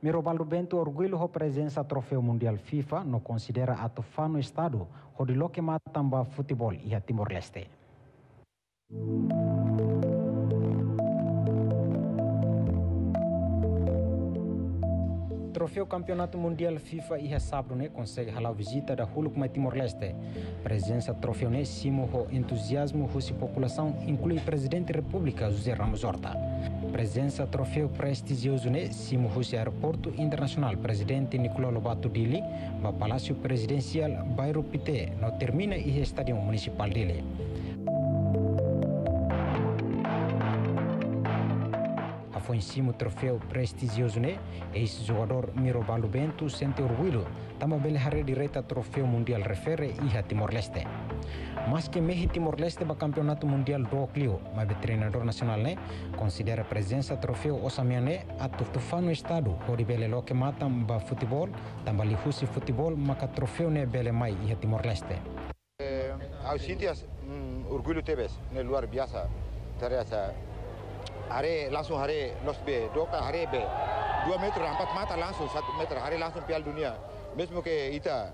Mirobaldo Bento orgulho ho presença troféu mundial FIFA no considera atofar no estado onde loque matamba futebol e a Timor-Leste. Troféu Campeonato Mundial FIFA e sábado né consegue halar visita da Huluk mai Timor-Leste. Presença troféu né simo ho entusiasmo husi população inclui presidente da República José Ramos Horta. Presença troféu prestigioso né simo husi aeroporto internacional presidente Nicolau Lobato Dili ba Palácio Presidencial Bairro Pité no termina e estádio municipal dele. Foi em cima o troféu prestigioso né, ex-jogador Mirobaldo Bento sente orgulho, também bele hare direita troféu mundial refere e a Timor-Leste. Mas que mehi Timor-Leste ba campeonato mundial do Clio, mas o treinador nacional né, considera a presença troféu osamiane a tuftufa no estado, onde bele lo que matam ba futebol, também li husi futebol, maka troféu né bele mai e a Timor-Leste. Eu sinto orgulho tebes, né luar biasa, terasa. Hari langsung hari los B, doka hari B, 2 meter 4 mata langsung 1 meter hari langsung Piala Dunia. Mesmo que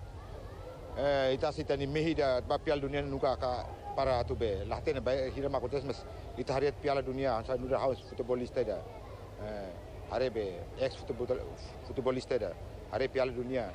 ita sita ni mehi da Piala Dunia nuka ka para tu B. Lahten ba hira ma kontes mas ita hari Piala Dunia sa nuda haus futebolista da. Hari B ex futebolista da. Hari Piala Dunia.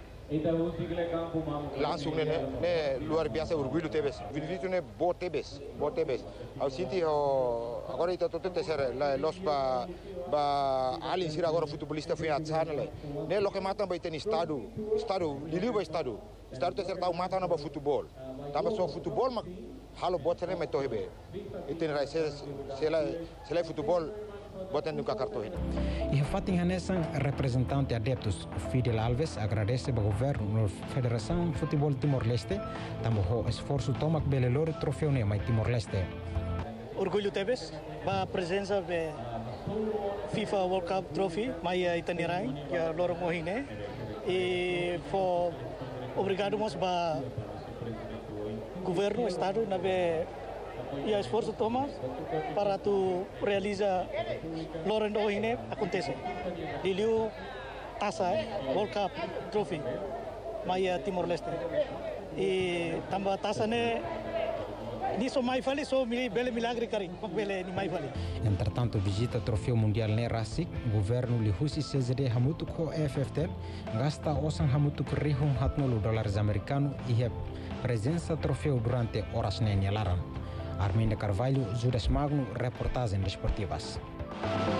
Langsung ne luar biasa orgulho tebes. Vinvito ne bo tebes. Au sinti agora ita todo terceira los ba alin sira agora futebolista foi atsana le. Ne lo que matam ba tem estado liliu ba estado terceira tau mata na ba futebol. Tamba só futebol mas halo botene me tohebe. Iten rai sela futebol botando no cartão. E o fato Hanessan, representante adeptos Fidel Alves, agradece ao governo da Federação de Futebol Timor-Leste, também o esforço toma que belelor troféu ne mai Timor-Leste. Orgulho tebes, a presença da FIFA World Cup Trophy, mai itanirai, que é loro mohine, e for obrigado mas ba governo estado na e o esforço toma para tu realizar lorendo ini acontece. Diliu taça World Cup Trophy mai Timor-Leste e também taça ne nisso mai fali so bele milagre kari bele ni mai fali. Entretanto visita troféu mundial ne Rasik, governo li husi CZD hamutu ko FFT gasta osan hamutu rihum $100 americano e presença troféu durante horas ne Laran. Arminda Carvalho, Judas Magno, reportagem desportivas.